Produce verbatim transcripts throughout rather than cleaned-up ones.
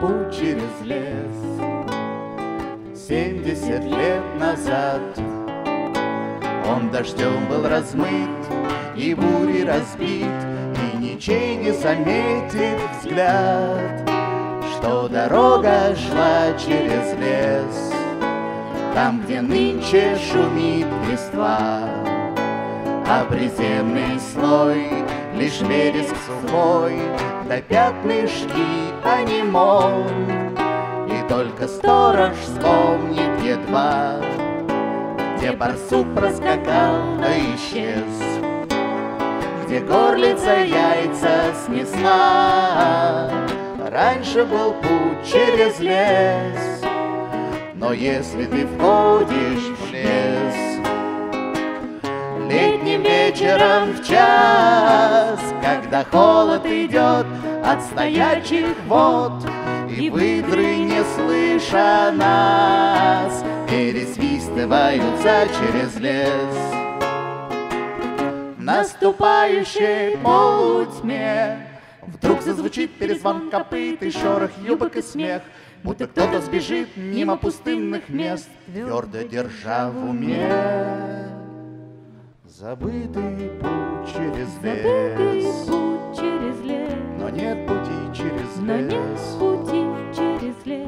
путь через лес. Семьдесят лет назад он дождем был размыт и бурей разбит, и ничей не заметит взгляд, что дорога шла через лес, там, где нынче шумит листва, а приземный слой лишь вереск сухой, да пятнышки анимон. И только сторож вспомнит едва, где барсук проскакал да исчез, где горлица яйца снесла. Раньше был путь через лес, но если ты входишь в лес летним вечером в час, когда холод идет от стоячих вод, и выдры, не слыша нас, пересвистываются через лес. В наступающей полутьме вдруг зазвучит перезвон копыт и шорох юбок и смех, будто кто-то сбежит мимо пустынных мест, твердо держа в уме забытый путь через лес. Путь через лес. Но нет пути через Но лес. нет пути через лес.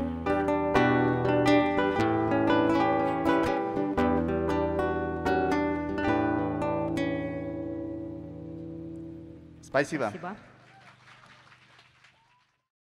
Спасибо. Спасибо.